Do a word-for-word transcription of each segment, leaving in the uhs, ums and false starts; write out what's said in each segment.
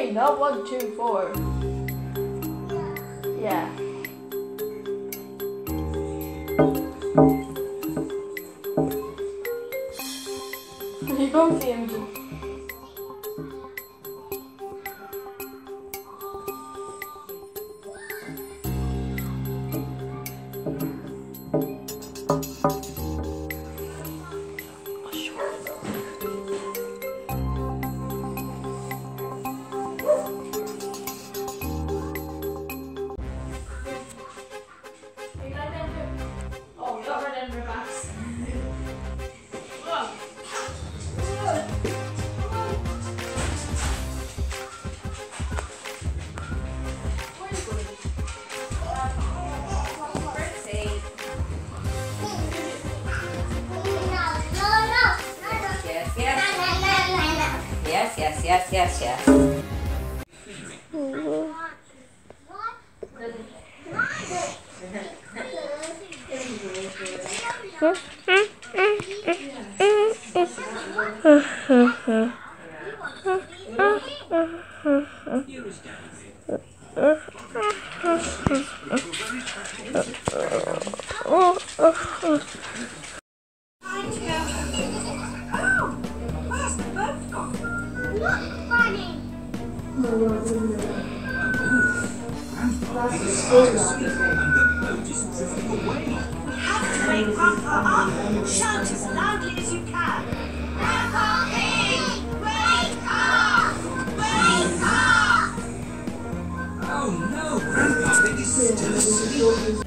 three, not one, two, four. Yeah. You don't see him. Yes, yes, yes, yes, yes. Wake Grandpa up! Shout as loudly as you can! Grandpa Pig! Wake up! Wake up! Oh no! Grandpa Pig is still asleep!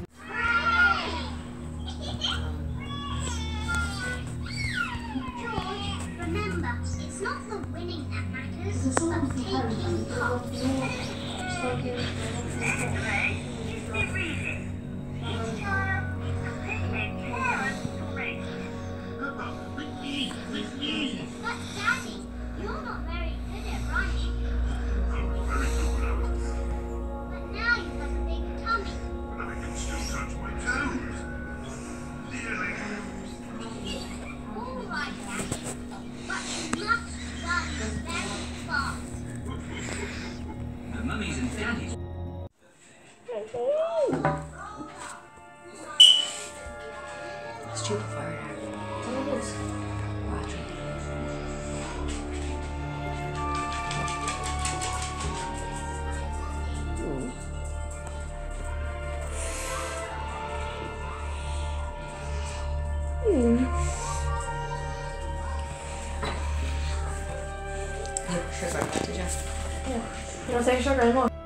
George, remember, it's not the winning that matters, but taking part. But Daddy, you're not very good at running. But now you have a big tummy. I can still touch my toes. Nearly. All right, Daddy, but you must run very fast. The mummies and daddies. Stupid fire. Watch it. Sugar, did you? Yeah. You don't say sugar anymore.